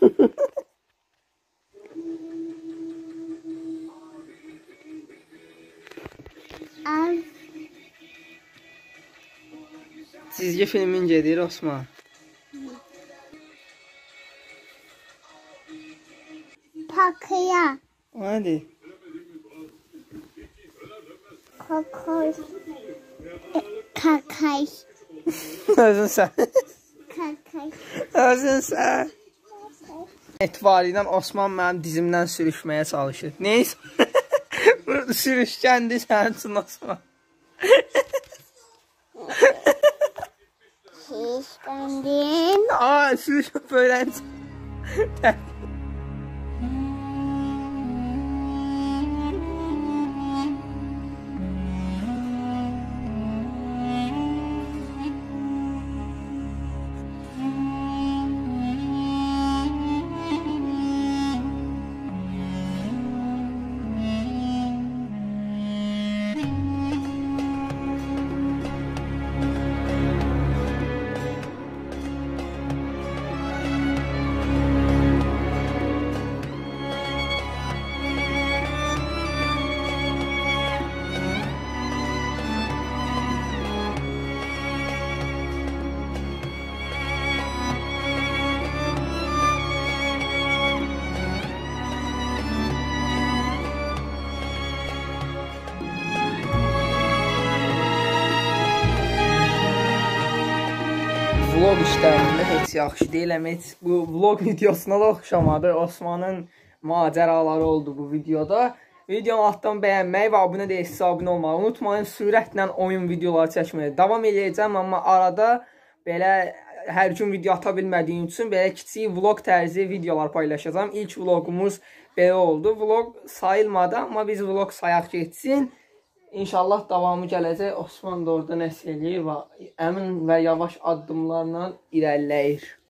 Çizgi filmin gedir Osman. Pakaya. Hadi. Kokos. Kakay. Özün sen. Kakay. Özün sen. Etibariyle Osman mənim dizimdən sürüşməyə çalışır. Neyse. Sürüşkəndi sənsin Osman. Şişkendin. Aa, sürüşüp öğrenci. Vlog işlərində heç yaxşı deyiləm, heç bu vlog videosuna da oxşamadı. Osmanın macəraları oldu bu videoda. Videonu altdan bəyənməyi və abunə deyilsə abunə olmağı unutmayın. Sürətlə oyun videoları çəkməyə davam edəcəm, amma arada belə hər gün video ata bilmədiyim üçün belə kiçik vlog tərzi videolar paylaşacağam. İlk vlogumuz belə oldu. Vlog sayılmadı, amma biz vlog sayaq geçsin. İnşallah davamı gələcək. Osman da orada nəsə eləyir və əmin və yavaş addımlarla irəliləyir.